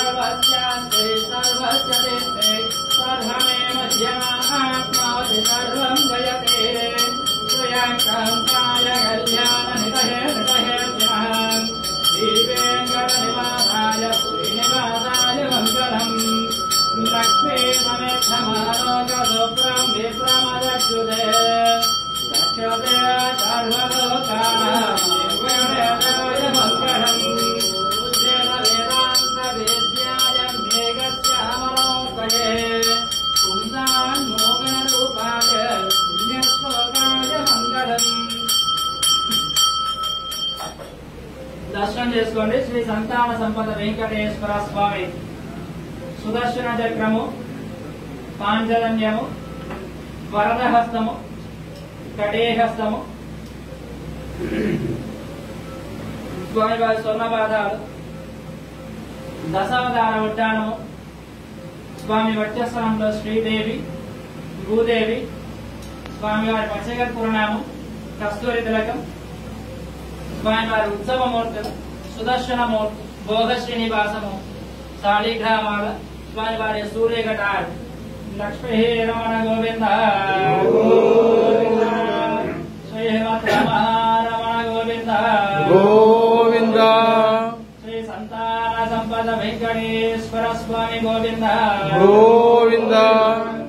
सर्वस्यान्ते सर्वस्य सर्वमेव ज्ञानात्मादि सर्वं जयते श्रेयकान्ताय कल्याणनिधये निधयेभ्यः श्रीवेङ्कटनिवासाय श्रीनिवासाय मङ्गलम् लक्ष्मी समेतमालोकसुप्रं विप्रमदच्युते दक्षते सर्वलोकानां वेदाय मङ्गलम् उज्जेन वेदान्तवेद्याय मेघश्यामलोकये पुंसान् मोहनरूपाय पुण्यश्लोकाय मङ्गलम् దర్శనం చేసుకోండి. శ్రీ సంతాన సంపద వెంకటేశ్వర స్వామి సుదర్శన చక్రము, పాంచజన్యము, వరదహస్తము, కడేహస్తము, స్వామివారి స్వర్ణపాదాలు, దశావతార ఉడ్డానము, స్వామి వక్షస్థలంలో శ్రీదేవి, భూదేవి, స్వామివారి పచ్చగర్పూర్ణామం, కస్తూరి తిలకం, స్వామివారి ఉత్సవమూర్తులు, సుదర్శనమూర్తి, భోగ శ్రీనివాసము, శాళీగ్రామాల, స్వామివారి సూర్యఘటాలు, లక్ష్మీ రమణ గోవింద శ్రీమద్రమణ గోవింద గోవింద శ్రీ సంతాన సంపద వెంకటేశ్వర స్వామి గోవింద గోవింద